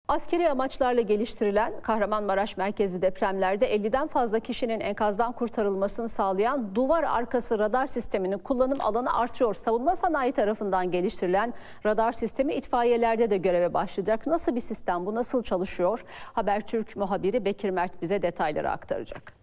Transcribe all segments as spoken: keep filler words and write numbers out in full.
Askeri amaçlarla geliştirilen Kahramanmaraş merkezi depremlerde elliden fazla kişinin enkazdan kurtarılmasını sağlayan duvar arkası radar sisteminin kullanım alanı artıyor. Savunma sanayi tarafından geliştirilen radar sistemi itfaiyelerde de göreve başlayacak. Nasıl bir sistem bu, nasıl çalışıyor? Habertürk muhabiri Bekir Mert bize detayları aktaracak.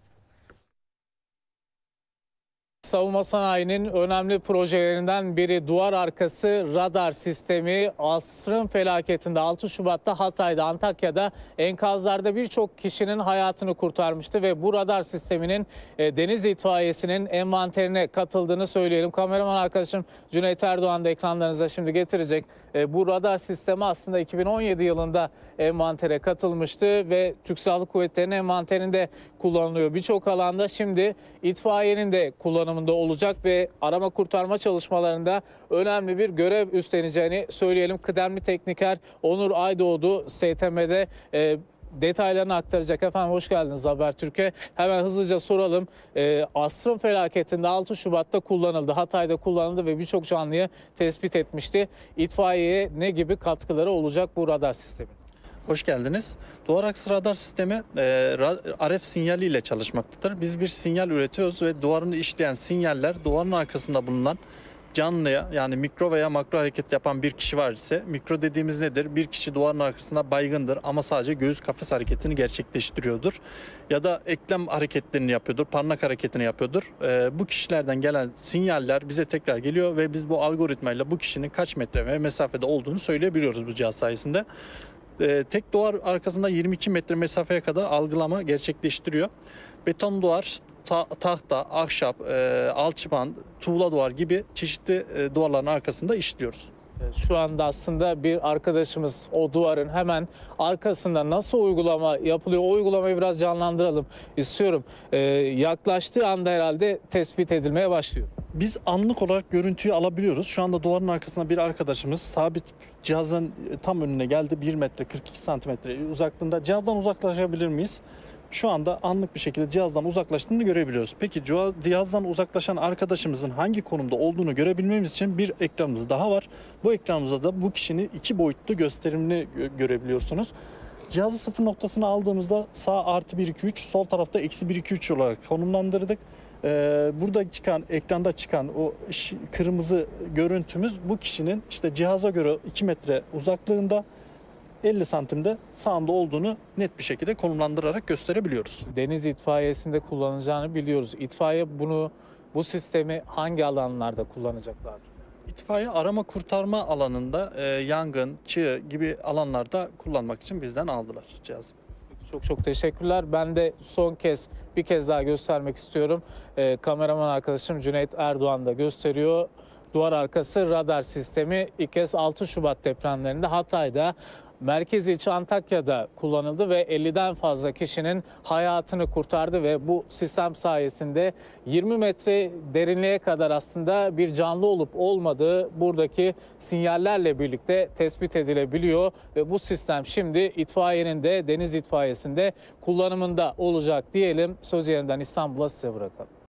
Savunma sanayinin önemli projelerinden biri duvar arkası radar sistemi. Asrın felaketinde altı Şubat'ta Hatay'da, Antakya'da enkazlarda birçok kişinin hayatını kurtarmıştı ve bu radar sisteminin e, deniz itfaiyesinin envanterine katıldığını söyleyelim. Kameraman arkadaşım Cüneyt Erdoğan da ekranlarınıza şimdi getirecek. E, bu radar sistemi aslında iki bin on yedi yılında envantere katılmıştı ve Türk Silahlı Kuvvetleri'nin envanterinde kullanılıyor birçok alanda. Şimdi itfaiyenin de kullanımında olacak ve arama kurtarma çalışmalarında önemli bir görev üstleneceğini söyleyelim. Kıdemli tekniker Onur Aydoğdu S T M'de e, detaylarını aktaracak. Efendim hoş geldiniz Habertürk'e. Hemen hızlıca soralım. E, asrın felaketinde altı Şubat'ta kullanıldı. Hatay'da kullanıldı ve birçok canlıyı tespit etmişti. İtfaiyeye ne gibi katkıları olacak bu radar sistemi? Hoş geldiniz. Duvar arkası radar sistemi e, R F sinyaliyle çalışmaktadır. Biz bir sinyal üretiyoruz ve duvarını işleyen sinyaller duvarın arkasında bulunan canlıya, yani mikro veya makro hareket yapan bir kişi var ise, mikro dediğimiz nedir? Bir kişi duvarın arkasında baygındır ama sadece göğüs kafes hareketini gerçekleştiriyordur. Ya da eklem hareketlerini yapıyordur, parmak hareketini yapıyordur. E, bu kişilerden gelen sinyaller bize tekrar geliyor ve biz bu algoritmayla bu kişinin kaç metre ve mesafede olduğunu söyleyebiliyoruz bu cihaz sayesinde. Ee, tek duvar arkasında yirmi iki metre mesafeye kadar algılama gerçekleştiriyor. Beton duvar, ta tahta, ahşap, e, alçıpan, tuğla duvar gibi çeşitli e, duvarların arkasında işliyoruz. Şu anda aslında bir arkadaşımız o duvarın hemen arkasında nasıl uygulama yapılıyor, o uygulamayı biraz canlandıralım istiyorum. Ee, yaklaştığı anda herhalde tespit edilmeye başlıyor. Biz anlık olarak görüntüyü alabiliyoruz. Şu anda duvarın arkasında bir arkadaşımız sabit cihazın tam önüne geldi. bir metre kırk iki santimetre uzaklığında. Cihazdan uzaklaşabilir miyiz? Şu anda anlık bir şekilde cihazdan uzaklaştığını görebiliyoruz. Peki cihazdan uzaklaşan arkadaşımızın hangi konumda olduğunu görebilmemiz için bir ekranımız daha var. Bu ekranımızda da bu kişinin iki boyutlu gösterimini görebiliyorsunuz. Cihazı sıfır noktasına aldığımızda sağ artı bir iki üç, sol tarafta eksi bir iki üç olarak konumlandırdık. Ee, burada çıkan, ekranda çıkan o kırmızı görüntümüz bu kişinin işte cihaza göre iki metre uzaklığında, elli santimde sağında olduğunu net bir şekilde konumlandırarak gösterebiliyoruz. Deniz itfaiyesinde kullanacağını biliyoruz. İtfaiye bunu, bu sistemi hangi alanlarda kullanacaklar? İtfaiye arama kurtarma alanında e, yangın, çığ gibi alanlarda kullanmak için bizden aldılar cihazı. Çok çok teşekkürler. Ben de son kez bir kez daha göstermek istiyorum. Ee, kameraman arkadaşım Cüneyt Erdoğan da gösteriyor. Duvar arkası radar sistemi ilk kez altı Şubat depremlerinde Hatay'da, merkez ilçe Antakya'da kullanıldı ve elliden fazla kişinin hayatını kurtardı ve bu sistem sayesinde yirmi metre derinliğe kadar aslında bir canlı olup olmadığı buradaki sinyallerle birlikte tespit edilebiliyor ve bu sistem şimdi itfaiyenin de deniz itfaiyesinde kullanımında olacak diyelim. Söz yerinden İstanbul'a size bırakalım.